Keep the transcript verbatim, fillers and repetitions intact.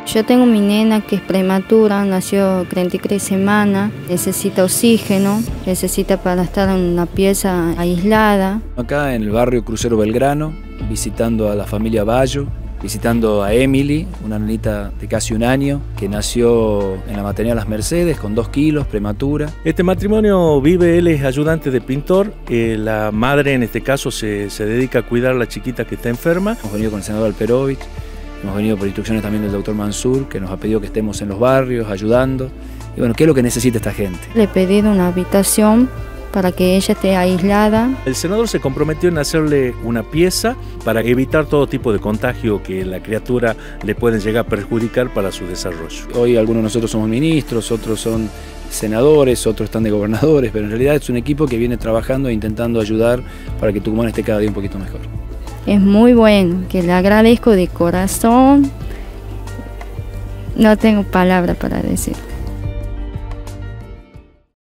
Yo tengo mi nena que es prematura, nació treinta y tres semanas, necesita oxígeno, necesita para estar en una pieza aislada. Acá en el barrio Crucero Belgrano, visitando a la familia Bayo, visitando a Emily, una nenita de casi un año, que nació en la maternidad Las Mercedes con dos kilos, prematura. Este matrimonio vive, él es ayudante de pintor, eh, la madre en este caso se, se dedica a cuidar a la chiquita que está enferma. Hemos venido con el senador Alperovich, hemos venido por instrucciones también del doctor Mansur, que nos ha pedido que estemos en los barrios, ayudando. Y bueno, ¿qué es lo que necesita esta gente? Le he pedido una habitación para que ella esté aislada. El senador se comprometió en hacerle una pieza para evitar todo tipo de contagio que la criatura le pueden llegar a perjudicar para su desarrollo. Hoy algunos de nosotros somos ministros, otros son senadores, otros están de gobernadores, pero en realidad es un equipo que viene trabajando e intentando ayudar para que Tucumán esté cada día un poquito mejor. Es muy bueno, que le agradezco de corazón. No tengo palabras para decir.